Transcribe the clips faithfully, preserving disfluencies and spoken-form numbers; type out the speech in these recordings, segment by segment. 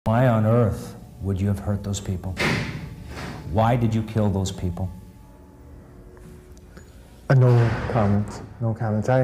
Why on earth would you have hurt those people? Why did you kill those people? Uh, no comment. No comment. I,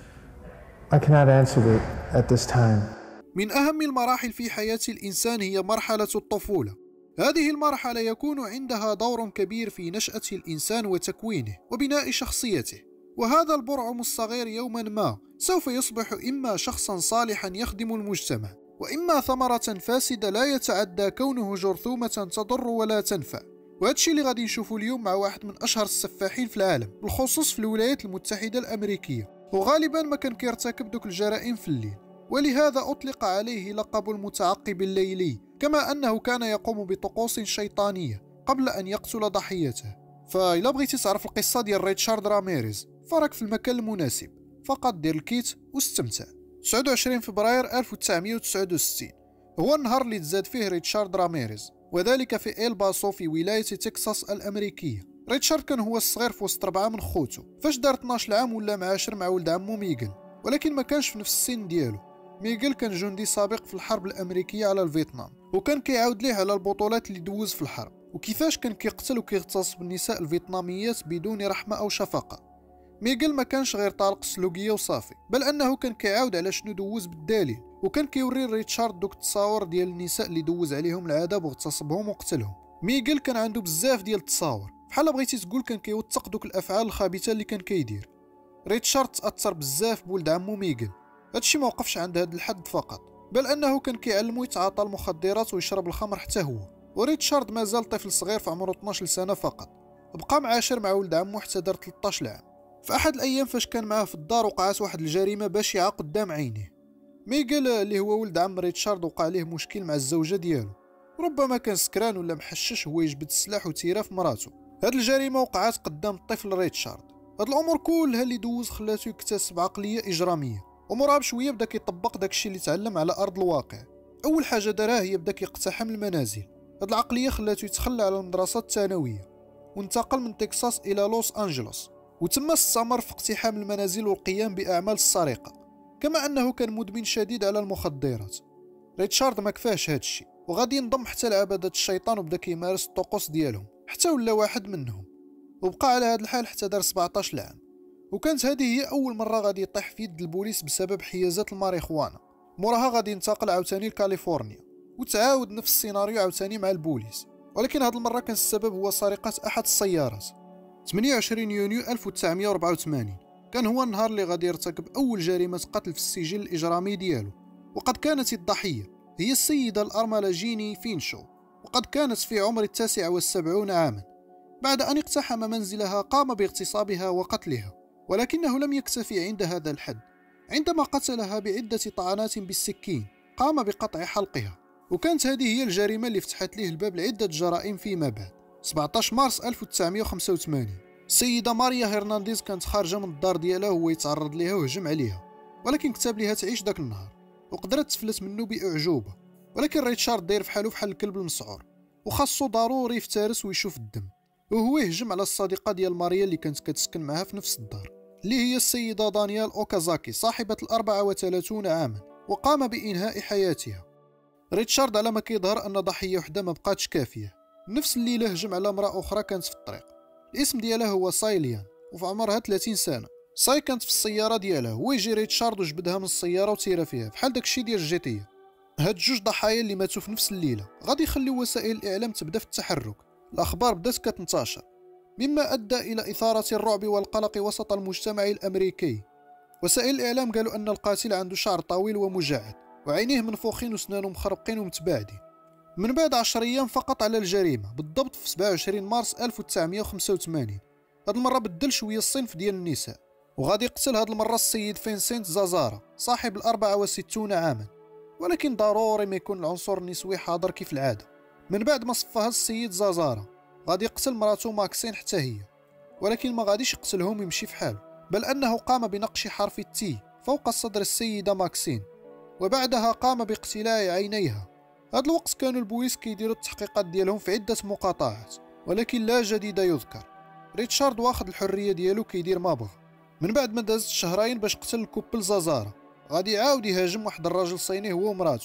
I cannot answer it at this time. من أهم المراحل في حياة الإنسان هي مرحلة الطفولة. هذه المرحلة يكون عندها دور كبير في نشأة الإنسان وتكوينه وبناء شخصيته، وهذا البرعم الصغير يوما ما سوف يصبح إما شخصا صالحا يخدم المجتمع، وإما ثمرة فاسدة لا يتعدى كونه جرثومة تضر ولا تنفع. وهذا الشيء اللي غادي نشوفه اليوم مع واحد من أشهر السفاحين في العالم، بالخصوص في الولايات المتحدة الأمريكية، وغالبا ما كان كيرتكب دوك الجرائم في الليل، ولهذا أطلق عليه لقب المتعقب الليلي، كما أنه كان يقوم بطقوس شيطانية قبل أن يقتل ضحيته. فإلا بغيتي تعرف القصة ديال ريتشارد راميريز فراك في المكان المناسب، فقط دير الكيت واستمتع. تسعة وعشرين فبراير ألف وتسعمائة وتسعة وستين هو النهار اللي تزاد فيه ريتشارد راميريز، وذلك في إل باسو في ولاية تكساس الأمريكية. ريتشارد كان هو الصغير في وسط ربعة من خوتو، فاش دار اثناش عام ولا معاشر مع ولد عمو ميغل، ولكن ما كانش في نفس السن ديالو. ميغل كان جندي سابق في الحرب الأمريكية على الفيتنام، وكان كيعاود ليه على البطولات اللي دوز في الحرب، وكيفاش كان كيقتل وكيغتصب النساء الفيتناميات بدون رحمة أو شفقة. ميغل ما كانش غير طالق سلوكية وصافي، بل أنه كان كيعاود على شنو دوز بالدليل، وكان كيوري ريتشارد دوك التصاور ديال النساء اللي دوز عليهم العذاب واغتصبهم وقتلهم. ميغل كان عنده بزاف ديال التصاور، بحال بغيتي تقول كان كيوثق دوك الأفعال الخبيثة اللي كان كيدير. ريتشارد تأثر بزاف بولد عمو ميغل، هادشي ما وقفش عند هاد الحد فقط، بل أنه كان كيعلمو يتعاطى المخدرات ويشرب الخمر حتى هو. وريتشارد مازال طفل صغير في عمره اثناش سنة فقط، بقى معاشر مع ولد عمو حتى دار ثلاثطاش عام. في أحد الأيام فاش كان معاه في الدار وقعت واحد الجريمة بشعة قدام عينيه. ميغل اللي هو ولد عم ريتشارد وقع عليه مشكل مع الزوجة ديالو، ربما كان سكران ولا محشش هو يجبد السلاح وتيرا في مراته. هاد الجريمة وقعت قدام الطفل ريتشارد. هاد الأمور كلها اللي دوز خلاتو يكتسب عقلية إجرامية، ومراه بشوية بدا كيطبق داكشي اللي تعلم على أرض الواقع. أول حاجة دارها هي بدا كيقتحم المنازل. هاد العقلية خلاتو يتخلى على المدرسة الثانوية وانتقل من تكساس إلى لوس أنجلوس، وتم استمر في اقتحام المنازل والقيام بأعمال السرقة، كما أنه كان مدمن شديد على المخدرات. ريتشارد ما كفاهش هادشي، وغادي ينضم حتى لعبادة الشيطان وبدا كيمارس الطقوس ديالهم حتى ولا واحد منهم، وبقى على هاد الحال حتى دار سبعطاش عام. وكانت هذه هي أول مرة غادي يطيح في يد البوليس بسبب حيازات الماريخوانا. موراها غادي ينتقل عاوتاني لكاليفورنيا وتعاود نفس السيناريو عاوتاني مع البوليس، ولكن هاد المرة كان السبب هو سرقة أحد السيارات. ثمانية وعشرين يونيو ألف وتسعمائة وأربعة وثمانين كان هو النهار اللي غادي يرتكب أول جريمة قتل في السجل الإجرامي ديالو، وقد كانت الضحية هي السيدة الأرملة جيني فينشو، وقد كانت في عمر التاسع والسبعون عاما. بعد أن اقتحم منزلها قام باغتصابها وقتلها، ولكنه لم يكتفي عند هذا الحد. عندما قتلها بعدة طعنات بالسكين قام بقطع حلقها، وكانت هذه هي الجريمة اللي فتحت له الباب لعدة جرائم فيما بعد. سبعطاش مارس ألف وتسعمائة وخمسة وثمانين السيدة ماريا هرنانديز كانت خارجة من الدار ديالها وهو يتعرض ليها وهجم عليها، ولكن كتب ليها تعيش داك النهار، وقدرت تفلت منه بأعجوبة. ولكن ريتشارد داير فحالو فحال الكلب المسعور، وخاصو ضروري يفترس ويشوف الدم، وهو يهجم على الصديقة ديال ماريا اللي كانت كتسكن معها في نفس الدار، اللي هي السيدة دانيال أوكازاكي صاحبة الأربعة وثلاثون عاما، وقام بإنهاء حياتها. ريتشارد على ما كيظهر أن ضحية وحدة ما بقاتش كافية. نفس الليلة هجم على امرأة أخرى كانت في الطريق، الاسم ديالها هو سايليان وفي عمرها ثلاثين سنة. ساي كانت في السيارة ديالها، هو يجي ريتشارد وجبدها من السيارة وتيرا فيها بحال داكشي ديال الجيتية. هاد جوج ضحايا اللي ماتوا في نفس الليلة غادي يخليو وسائل الإعلام تبدا في التحرك. الأخبار بدات كتنتشر، مما أدى إلى إثارة الرعب والقلق وسط المجتمع الأمريكي. وسائل الإعلام قالوا أن القاتل عنده شعر طويل ومجعد، وعينيه منفوخين وسنانه مخرقين ومتباعدين. من بعد عشر أيام فقط على الجريمة، بالضبط في سبعة وعشرين مارس ألف وتسعمائة وخمسة وثمانين، هاد المرة بدل شوية الصنف ديال النساء، وغادي يقتل هاد المرة السيد فينسنت زازارا صاحب الأربعة وستون عاما، ولكن ضروري ما يكون العنصر النسوي حاضر كيف العادة. من بعد ما صفى هاد السيد زازارا غادي يقتل مراته ماكسين حتى هي، ولكن ما غاديش يقتلهم ويمشي في حاله، بل أنه قام بنقش حرف التي فوق صدر السيدة ماكسين، وبعدها قام باقتلاع عينيها. هاد الوقت كانوا البوليس كيديروا التحقيقات ديالهم في عدة مقاطعات، ولكن لا جديد يذكر. ريتشارد واخد الحرية ديالو كيدير ما بغى. من بعد ما دازت شهرين باش قتل الكوبل زازارا، غادي يعاود يهاجم واحد الراجل صيني هو ومراته،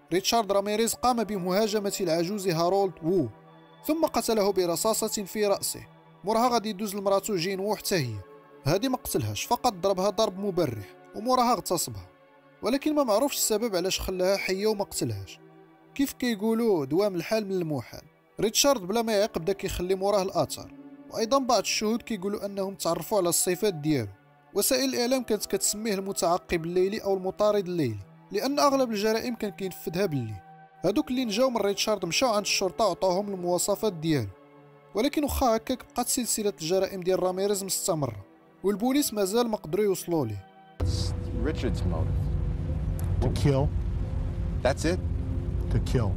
ريتشارد راميريز قام بمهاجمة العجوز هارولد وو، ثم قتله برصاصة في رأسه. موراها غادي يدوز لمراتو جين وو حتى هي. هادي ما قتلهاش، فقط ضربها ضرب مبرح، وموراها اغتصبها. ولكن ما معروفش السبب علاش خلاها حية وما قتلهاش. كيف كيقولوا دوام الحال من المحال. ريتشارد بلا ما يعيق بدا كيخلي موراه الآثار، وأيضا بعض الشهود كيقولوا أنهم تعرفوا على الصفات ديالو. وسائل الإعلام كانت كتسميه المتعقب الليلي أو المطارد الليلي، لأن أغلب الجرائم كان كينفذها بالليل. هادوك اللي نجاو من ريتشارد مشاو عند الشرطة وعطاوهم المواصفات ديالو. ولكن وخا هكاك بقات سلسلة الجرائم ديال راميريز مستمرة، والبوليس مازال ما قدروا يوصلوا ليه. Richard's motive. To kill. That's it? To kill.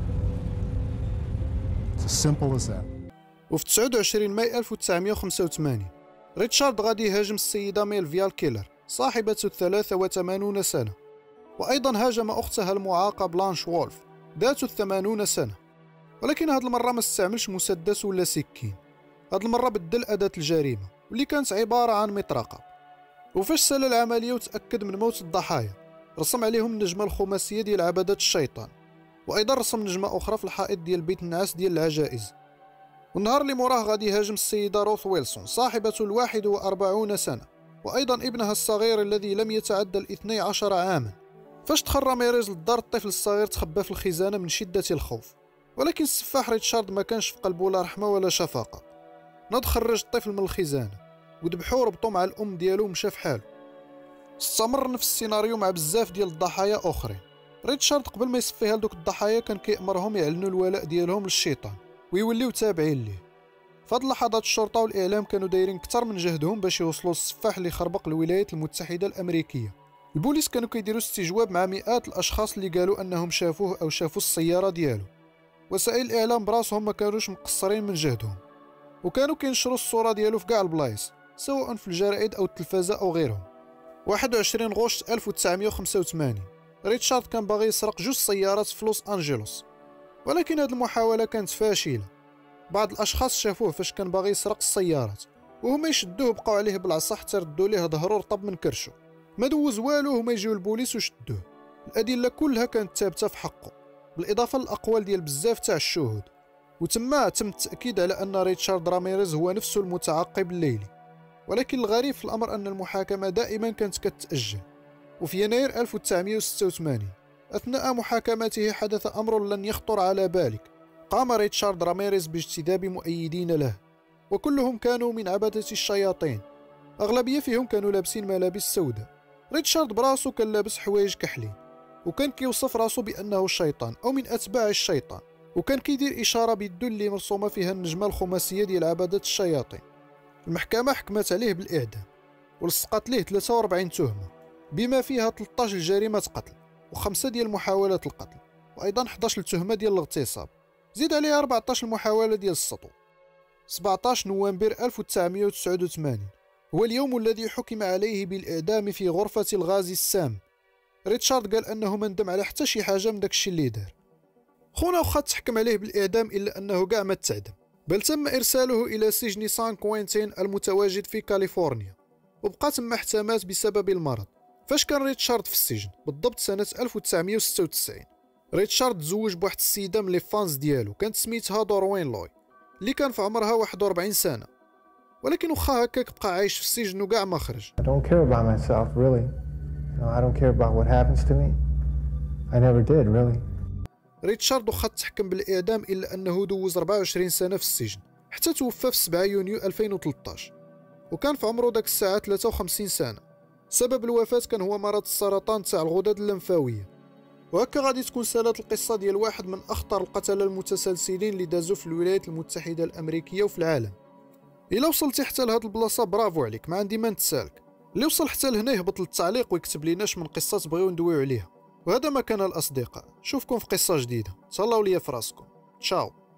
It's as simple as that. وفي تسعة وعشرين ماي ألف وتسعمائة وخمسة وثمانين ريتشارد غادي يهاجم السيدة ميلفيال كيلر صاحبة الثلاثة وثمانون سنة، وأيضا هاجم أختها المعاقة بلانش وولف ذات الثمانون سنة. ولكن هاد المرة ما استعملش مسدس ولا سكين، هاد المرة بدل أداة الجريمة واللي كانت عبارة عن مطرقة. وفاش سال العملية وتأكد من موت الضحايا رسم عليهم النجمة الخماسية ديال عبدة الشيطان، وأيضا رسم نجمة أخرى في الحائط ديال بيت النعاس ديال العجائز. والنهار اللي موراه غادي يهاجم السيدة روث ويلسون صاحبة الواحد وأربعون سنة، وأيضا ابنها الصغير الذي لم يتعدى الاثني عشر عاما. فاش دخل راميريز للدار الطفل الصغير تخبى في الخزانة من شدة الخوف، ولكن السفاح ريتشارد ما كانش في قلبه لا رحمة ولا شفقة. ناض خرج الطفل من الخزانة وذبحوه وربطوه مع الأم ديالو ومشى في حاله. استمر نفس السيناريو مع بزاف ديال الضحايا أخرين. ريتشارد قبل ما يصفيها لدوك الضحايا كان كيأمرهم يعلنوا الولاء ديالهم للشيطان ويوليو تابعين ليه. فهاد اللحظات الشرطة والإعلام كانوا دايرين كتر من جهدهم باش يوصلوا للسفاح اللي خربق الولايات المتحدة الأمريكية. البوليس كانوا كيديروا استجواب مع مئات الأشخاص اللي قالوا أنهم شافوه أو شافوا السيارة ديالو. وسائل الإعلام براسهم ما كانوش مقصرين من جهدهم، وكانوا كينشروا الصورة ديالو في كاع البلايص سواء في الجرائد أو التلفازة أو غيرهم. واحد وعشرين غشت ألف وتسعمائة وخمسة وثمانين ريتشارد كان باغي يسرق جوج سيارات في لوس أنجلوس، ولكن هذه المحاولة كانت فاشلة. بعض الأشخاص شافوه فاش كان باغي يسرق السيارات وهما يشدوه بقاو عليه بالعصا حتى ردوا ليه ظهرو رطب من كرشو. ما دوز والو هما يجيو البوليس وشدوه. الأدلة كلها كانت ثابتة في حقه، بالإضافة للأقوال ديال بزاف تاع الشهود. وتما تم التأكيد على أن ريتشارد راميريز هو نفسه المتعقب الليلي. ولكن الغريب في الأمر أن المحاكمة دائما كانت كتأجل. وفي يناير ألف وتسعمائة وستة وثمانين أثناء محاكمته حدث أمر لن يخطر على بالك. قام ريتشارد راميريز باجتذاب مؤيدين له، وكلهم كانوا من عبدة الشياطين. أغلبية فيهم كانوا لابسين ملابس سوداء. ريتشارد براسو كان لابس حوايج كحلين، وكان كيوصف راسو بأنه الشيطان أو من أتباع الشيطان، وكان كيدير إشارة باليد اللي مرسومة فيها النجمة الخماسية ديال عبدة الشياطين. المحكمة حكمت عليه بالإعدام ولصقت ليه ثلاثة وأربعين تهمة، بما فيها ثلاثة عشر جريمة قتل وخمسة ديال محاولات القتل، وأيضا إحدى عشر تهمة ديال الاغتصاب، زيد عليها أربعة عشر محاولة ديال السطو. سبعة عشر نوفمبر ألف وتسعمائة وتسعة وثمانين هو اليوم الذي حكم عليه بالإعدام في غرفة الغاز السام. ريتشارد قال أنه ما ندم على حتى شي حاجة من داكشي اللي دار. خونا وخا تحكم عليه بالإعدام إلا أنه كاع ما تعدم، بل تم إرساله إلى سجن سان كوينتين المتواجد في كاليفورنيا، وبقى تم احتمات بسبب المرض. فاش كان ريتشارد في السجن بالضبط سنة ألف وتسعمائة وستة وتسعين ريتشارد تزوج بواحد السيدة من لي فانز ديالو كانت سميتها دوروين لوي اللي كان في عمرها واحد وأربعين سنة. ولكن وخا هكاك بقى عايش في السجن وكاع ما خرج. I don't care about myself really. You know, I don't care about what happens to me. I never did really. ريتشارد وخا تحكم بالإعدام إلا أنه دوز أربعة وعشرين سنة في السجن حتى توفى في سبعة يونيو ألفين وثلاثة عشر، وكان في عمره داك الساعة ثلاثة وخمسين سنة. سبب الوفاة كان هو مرض السرطان تاع الغدد اللمفاوية. وهكا غادي تكون سالت القصة ديال واحد من أخطر القتلة المتسلسلين اللي دازوا في الولايات المتحدة الأمريكية وفي العالم. إلا وصلتي حتى لهاد البلاصة برافو عليك، ما عندي ما نتسالك. اللي وصل حتى لهنا يهبط للتعليق ويكتب ليناش من قصة تبغيو ندويو عليها. وهذا ما كان الأصدقاء، نشوفكم في قصة جديدة. تهلاو ليا في راسكم. تشاو.